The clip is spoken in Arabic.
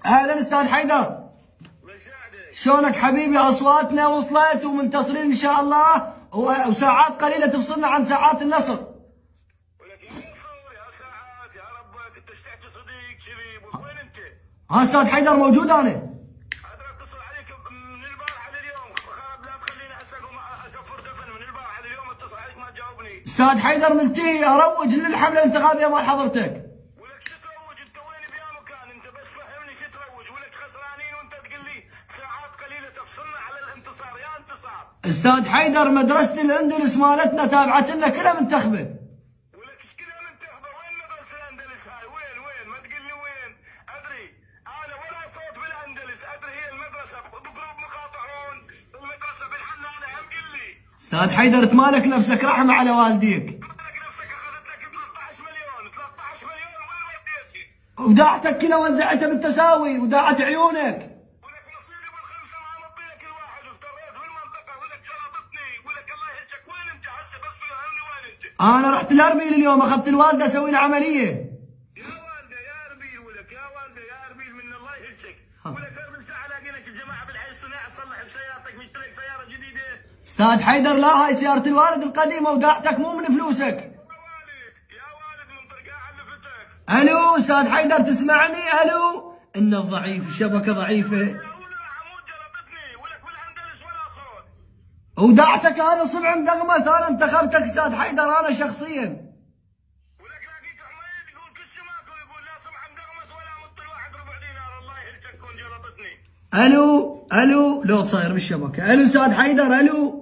اهلا استاذ حيدر. شلونك حبيبي؟ اصواتنا وصلت ومنتصرين ان شاء الله، وساعات قليله تفصلنا عن ساعات النصر. ولك يا ساعات يا ربك انت ايش تحكي صديق شبيب؟ وين انت؟ ها استاذ حيدر موجود انا. قادر اتصل عليك من البارحه لليوم، لا تخليني هسه اقفر دفن من البارحه لليوم اتصل عليك ما تجاوبني. استاذ حيدر ملتهي اروج للحمله الانتخابيه مال حضرتك. ولك شو تروج؟ انت وين بيا مكان؟ انت بس فهمني شو تروج؟ ولك خسرانين وانت تقول لي ساعات قليله تفصلنا على الانتصار، يا انتصار. استاذ حيدر مدرسه الاندلس مالتنا تابعت لنا كلها منتخبه. ولك ايش كلها منتخبه؟ وين مدرسه الاندلس هاي؟ وين ما تقول لي وين؟ ادري انا ولا صوت بالاندلس، ادري هي المدرسه بجروب مقاطعون، المدرسه بالحنانه هم قل لي. استاذ حيدر تمالك نفسك رحمه على والديك. مالك نفسك اخذت لك 13 مليون، 13 مليون وين وديتي؟ وداعتك كلها وزعتها بالتساوي وداعت عيونك. ولك نصيبي بالخمسه ما مطي لك الواحد، وافتريت بالمنطقه ولك جلطتني، ولك الله يهجك. وين انت هسه؟ بس فهمني وين انت؟ انا رحت الاربيل اليوم، اخذت الوالده اسوي لها عمليه. يا والده يا اربيل، ولك يا والده يا اربيل من الله يهجك. ولك اربيل ساعه الاقينك الجماعه بالحي الصناعي تصلح بسيارتك، مشترك سياره جديده. استاذ حيدر لا، هاي سياره الوالد القديمه وداعتك مو من فلوسك. يا والد من طرقاع علفتك. الو استاذ حيدر تسمعني؟ الو. ان الضعيف الشبكه ضعيفه. وداعتك هذا صبع مدغمت، انا انتخبتك استاذ حيدر انا شخصيا. ولك لاقيك عمال يقول كل شيء ماكو، يقول لا صبع مدغمس ولا مط الواحد ربع دينار، الله يهلكك كون جلطتني. الو لو صاير بالشبكه. الو استاذ حيدر. الو